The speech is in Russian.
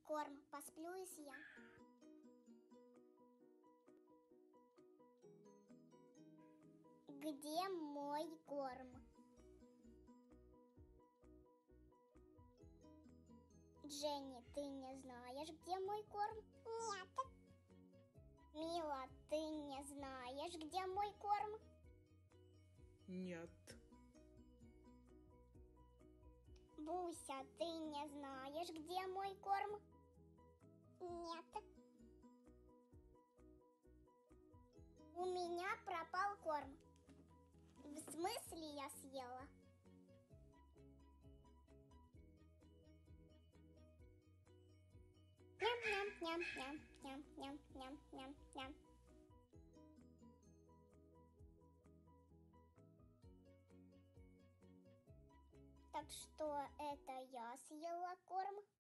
корм, посплю и съем. Где мой корм? Дженни, ты не знаешь, где мой корм? Нет. Мила, ты не знаешь, где мой корм? Нет. Буся, ты не знаешь, где мой корм? Нет. У меня пропал корм. В смысле я съела? Ням-ням-ням-ням-ням-ням-ням-ням. Так что это я съела корм?